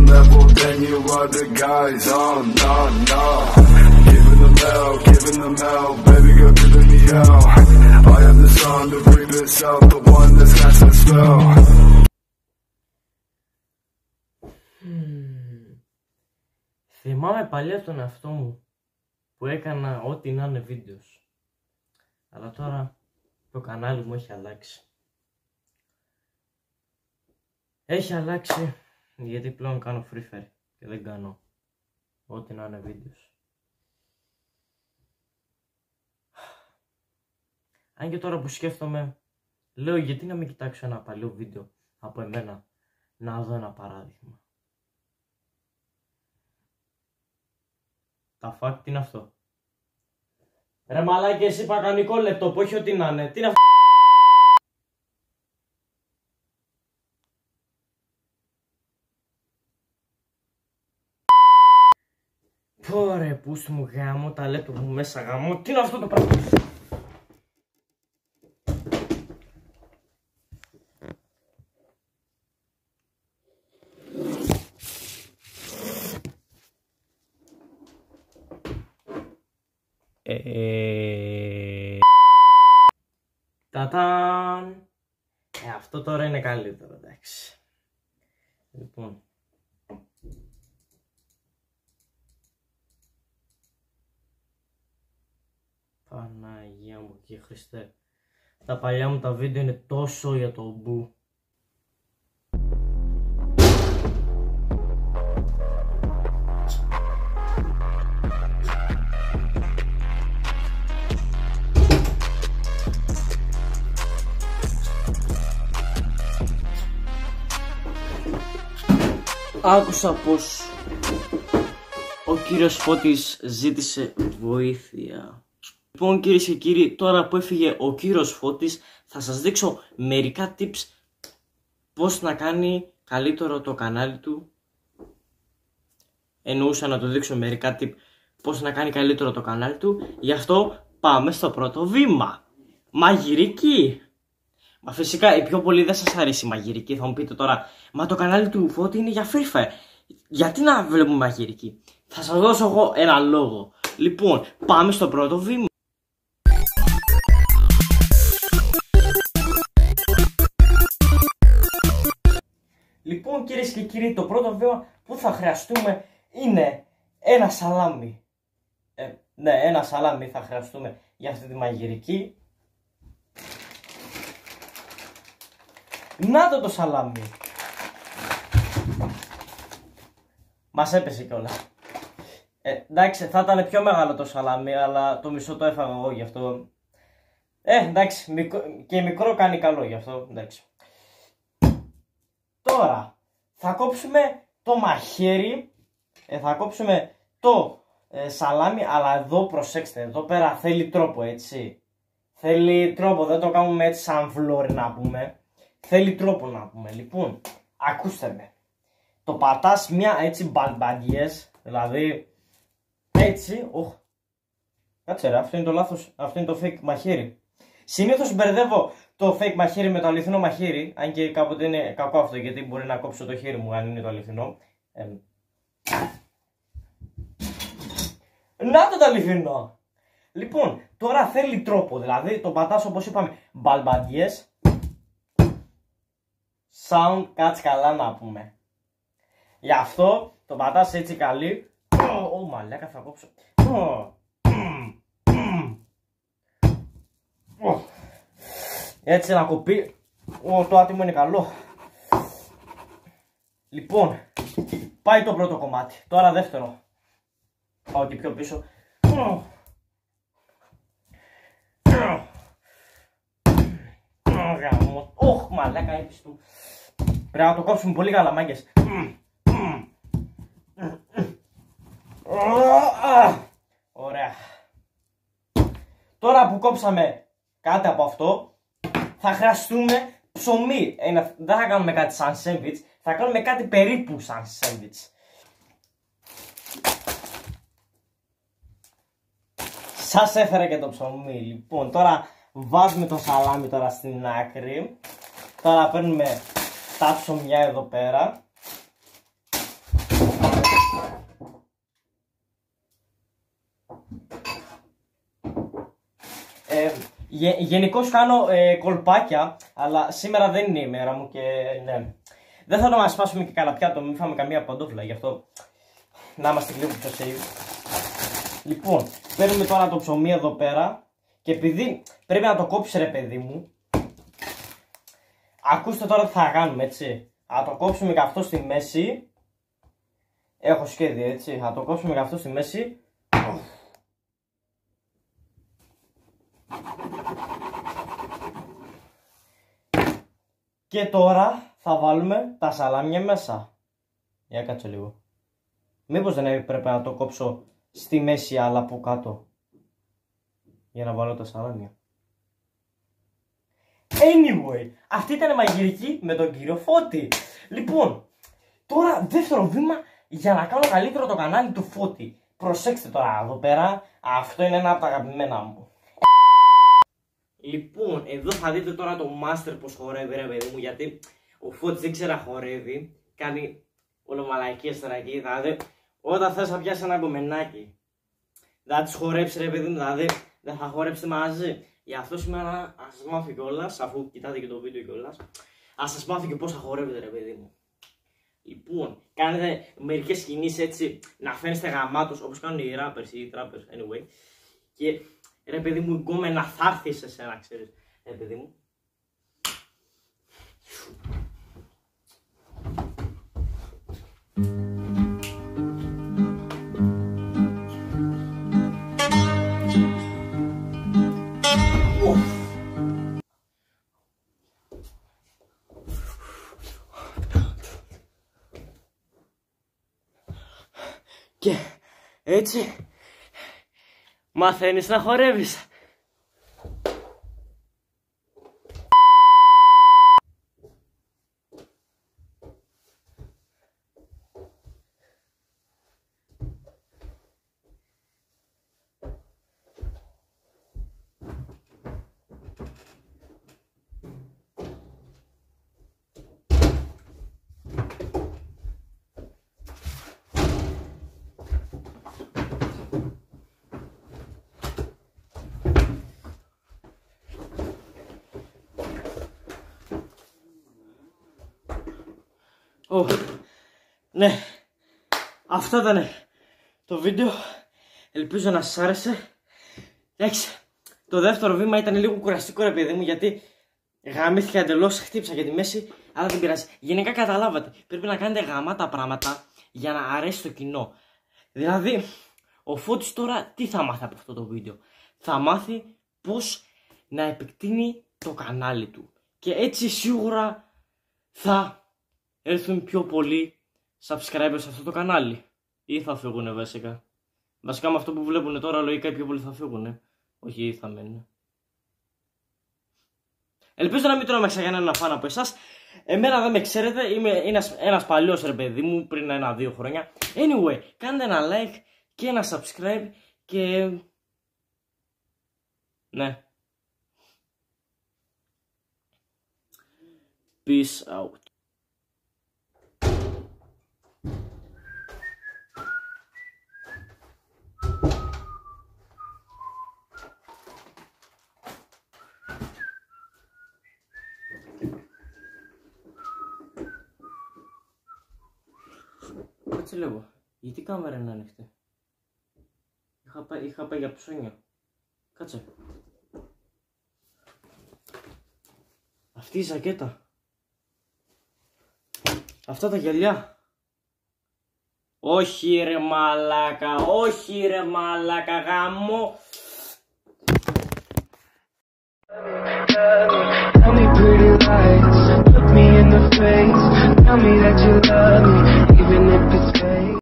level, then you are the guys. Oh no, no. Giving them hell, baby girl giving me hell. I am the sun to bring this out, the one that's cast a spell. Θυμάμαι παλιά τον εαυτό μου που έκανα ό,τι να είναι βίντεο. Αλλά τώρα το κανάλι μου έχει αλλάξει. Έχει αλλάξει γιατί πλέον κάνω Free Fire και δεν κάνω ό,τι να είναι βίντεο. Αν και τώρα που σκέφτομαι, λέω γιατί να μην κοιτάξω ένα παλιό βίντεο από εμένα να δω ένα παράδειγμα. Τα fact είναι αυτό. Ρε μαλάκι, εσύ είπα κανονικό λεπτό που όχι ό,τι να είναι. Τι είναι αυτό? Πόρε πούστη μου γάμο, τα λεπτό μου μέσα γάμο. Τι είναι αυτό το πράγμα? Τατάν! Αυτό τώρα είναι καλύτερο, εντάξει. Λοιπόν. Παναγία μου και Χριστέ. Τα παλιά μου τα βίντεο είναι τόσο για το μπου. Άκουσα πως ο κύριος Φώτης ζήτησε βοήθεια. Λοιπόν κυρίες και κύριοι, τώρα που έφυγε ο κύριος Φώτης θα σας δείξω μερικά tips πώς να κάνει καλύτερο το κανάλι του. Εννοούσα να του δείξω μερικά tips πώς να κάνει καλύτερο το κανάλι του. Γι' αυτό πάμε στο πρώτο βήμα. Μαγειρική. Μα φυσικά οι πιο πολλοί δεν σας αρέσει η μαγειρική. Θα μου πείτε τώρα, μα το κανάλι του Φώτη είναι για Free Fire. Γιατί να βλέπουμε μαγειρική? Θα σας δώσω εγώ ένα λόγο. Λοιπόν, πάμε στο πρώτο βήμα. Λοιπόν κυρίες και κύριοι, το πρώτο βήμα που θα χρειαστούμε είναι ένα σαλάμι. Ναι, ένα σαλάμι θα χρειαστούμε για αυτή τη μαγειρική. Να το σαλάμι. Μας έπεσε κιόλας. Εντάξει, θα ήταν πιο μεγάλο το σαλάμι, αλλά το μισό το έφαγα εγώ γι' αυτό. Εντάξει, και μικρό κάνει καλό γι' αυτό, εντάξει. Τώρα, θα κόψουμε το μαχαίρι, θα κόψουμε το σαλάμι, αλλά εδώ προσέξτε, εδώ πέρα θέλει τρόπο, έτσι. Θέλει τρόπο, δεν το κάνουμε έτσι σαν φλόρι να πούμε. Θέλει τρόπο να πούμε. Λοιπόν, ακούστε με. Το πατάς μια έτσι μπαλμπαντιές, δηλαδή έτσι. Κάτσε ρε, αυτό είναι το λάθος, αυτό είναι το fake μαχαίρι. Συνήθως μπερδεύω το fake μαχαίρι με το αληθινό μαχαίρι, αν και κάποτε είναι κακό αυτό γιατί μπορεί να κόψω το χέρι μου αν είναι το αληθινό. Να το αληθινό! Λοιπόν, τώρα θέλει τρόπο, δηλαδή το πατάς όπως είπαμε μπαλμπαντιές. Sound, κάτσε καλά να πούμε. Γι' αυτό το πατάς έτσι καλή. Μαλάκα θα κόψω. Έτσι να κοπεί. Το άτιμο είναι καλό. Λοιπόν, πάει το πρώτο κομμάτι. Τώρα δεύτερο. Πάω και πιο πίσω. Μαλάκα έπισε του. Πρέπει να το κόψουμε πολύ καλά, μάγκες. Ωραία. Τώρα που κόψαμε κάτι από αυτό, θα χρειαστούμε ψωμί. Δεν θα κάνουμε κάτι σαν σέντβιτς, θα κάνουμε κάτι περίπου σαν σέντβιτς. Σας έφερα και το ψωμί. Λοιπόν, τώρα βάζουμε το σαλάμι τώρα στην άκρη. Τώρα παίρνουμε τα ψωμιά εδώ πέρα. Γενικώς κάνω κολπάκια, αλλά σήμερα δεν είναι η μέρα μου και ναι. Δεν θα το μας σπάσουμε και καλά πιάτο, μην φάμε καμία παντόφλα, γι' αυτό να είμαστε λίγο πιο safe. Λοιπόν, παίρνουμε τώρα το ψωμί εδώ πέρα και επειδή πρέπει να το κόψει ρε παιδί μου, ακούστε τώρα τι θα κάνουμε, έτσι. Θα το κόψουμε και αυτό στη μέση. Έχω σχέδιο, έτσι. Θα το κόψουμε και αυτό στη μέση. Και τώρα θα βάλουμε τα σαλάμια μέσα. Για κάτσε λίγο. Μήπως δεν έπρεπε να το κόψω στη μέση αλλά από κάτω, για να βάλω τα σαλάμια. Anyway, αυτή ήταν η μαγειρική με τον κύριο Φώτη. Λοιπόν, τώρα δεύτερο βήμα για να κάνω καλύτερο το κανάλι του Φώτη. Προσέξτε τώρα εδώ πέρα, αυτό είναι ένα από τα αγαπημένα μου. Λοιπόν, εδώ θα δείτε τώρα το master πως χορεύει ρε παιδί μου, γιατί ο Φώτης δεν ξέρει να χορεύει. Κάνει όλο μαλακίες τώρα εκεί, δηλαδή όταν θες να πιάσει ένα κομμενάκι θα τις χορέψει ρε παιδί μου, δηλαδή δεν θα χορέψετε μαζί. Γι' αυτό σήμερα ας σας μάθω κιόλας, αφού κοιτάτε και το βίντεο κιόλας, ας σας μάθω και πώς θα χορεύετε ρε παιδί μου. Λοιπόν, κάνετε μερικές κινήσεις έτσι να φαίνεστε γαμάτος όπως κάνουν οι rappers ή οι trappers, anyway. Και ρε παιδί μου, η γκόμενα θα έρθει σε σένα, ξέρεις, ρε παιδί μου. Και έτσι μαθαίνεις να χορεύεις. Ναι, αυτό ήταν το βίντεο. Ελπίζω να σας άρεσε. Εντάξει, το δεύτερο βήμα ήταν λίγο κουραστικό ρε παιδί μου, γιατί γαμήθηκα εντελώς, χτύψα για τη μέση, αλλά δεν πειράζει. Γενικά καταλάβατε, πρέπει να κάνετε γαμάτα πράγματα για να αρέσει το κοινό. Δηλαδή, ο Φώτης τώρα τι θα μάθει από αυτό το βίντεο? Θα μάθει πώς να επεκτείνει το κανάλι του. Και έτσι σίγουρα θα έρθουν πιο πολλοί subscribers σε αυτό το κανάλι. Ή θα φύγουνε βασικά. Βασικά με αυτό που βλέπουν τώρα λογικά οι πιο πολλοί θα φύγουνε. Όχι, θα μένουν. Ελπίζω να μην τρώμε ξανά ένα φαν από εσάς. Εμένα δεν με ξέρετε, είμαι ένας παλιός ρε παιδί μου πριν 1-2 χρόνια. Anyway, κάντε ένα like και ένα subscribe και... ναι. Peace out. Κάτσε λίγο, γιατί η κάμερα είναι ανοιχτή? Είχα πάει για ψώνια. Κάτσε. Αυτή η ζακέτα. Αυτά τα γυαλιά. Όχι ρε μαλάκα, όχι ρε μαλάκα, γάμο.